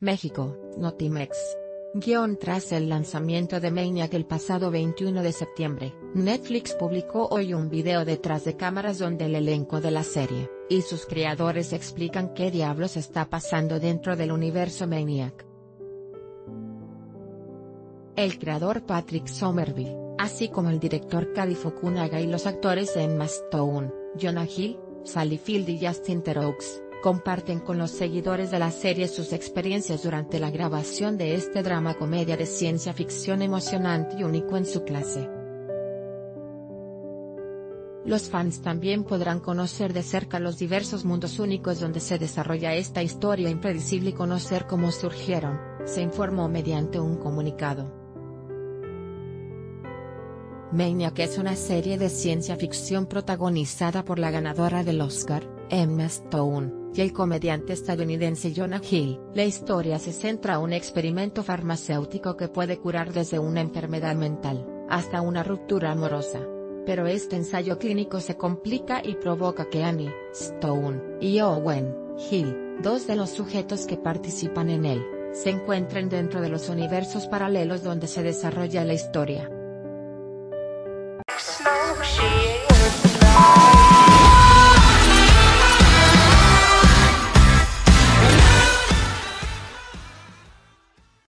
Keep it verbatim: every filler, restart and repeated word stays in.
México, Notimex. Guión tras el lanzamiento de Maniac el pasado veintiuno de septiembre, Netflix publicó hoy un video detrás de cámaras donde el elenco de la serie, y sus creadores explican qué diablos está pasando dentro del universo Maniac. El creador Patrick Somerville, así como el director Cady Fukunaga y los actores Emma Stone, Jonah Hill, Sally Field y Justin Theroux, comparten con los seguidores de la serie sus experiencias durante la grabación de este drama comedia de ciencia ficción emocionante y único en su clase. Los fans también podrán conocer de cerca los diversos mundos únicos donde se desarrolla esta historia impredecible y conocer cómo surgieron, se informó mediante un comunicado. Maniac es una serie de ciencia ficción protagonizada por la ganadora del Oscar, Emma Stone, y el comediante estadounidense Jonah Hill. La historia se centra en un experimento farmacéutico que puede curar desde una enfermedad mental, hasta una ruptura amorosa. Pero este ensayo clínico se complica y provoca que Annie Stone y Owen Hill, dos de los sujetos que participan en él, se encuentren dentro de los universos paralelos donde se desarrolla la historia.